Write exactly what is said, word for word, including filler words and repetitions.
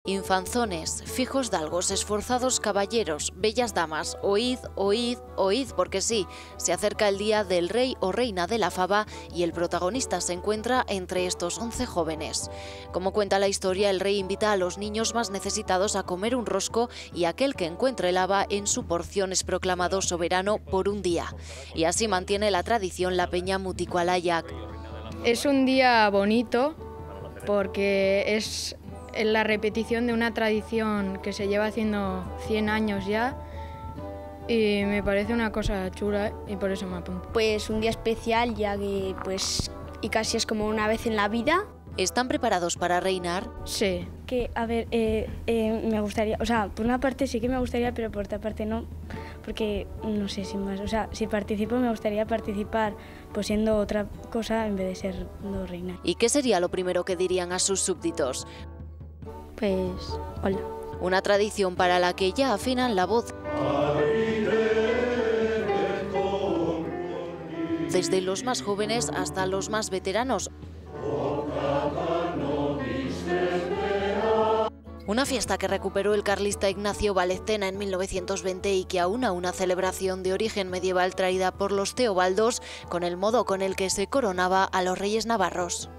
Infanzones, fijos dalgos, esforzados caballeros, bellas damas, oíd, oíd, oíd, porque sí, se acerca el día del rey o reina de la fava y el protagonista se encuentra entre estos once jóvenes. Como cuenta la historia, el rey invita a los niños más necesitados a comer un rosco y aquel que encuentre el haba en su porción es proclamado soberano por un día. Y así mantiene la tradición la peña Mutikualayak. Es un día bonito porque es la repetición de una tradición que se lleva haciendo cien años ya y me parece una cosa chula y por eso me apunto. Pues un día especial, ya que pues y casi es como una vez en la vida. ¿Están preparados para reinar? Sí. Que, a ver, eh, eh, me gustaría, o sea, por una parte sí que me gustaría, pero por otra parte no, porque no sé, sin más, o sea, si participo me gustaría participar pues siendo otra cosa en vez de ser no reina. ¿Y qué sería lo primero que dirían a sus súbditos? Pues, hola. Una tradición para la que ya afinan la voz. Desde los más jóvenes hasta los más veteranos. Una fiesta que recuperó el carlista Ignacio Vallecena en mil novecientos veinte y que aúna una celebración de origen medieval traída por los teobaldos con el modo con el que se coronaba a los reyes navarros.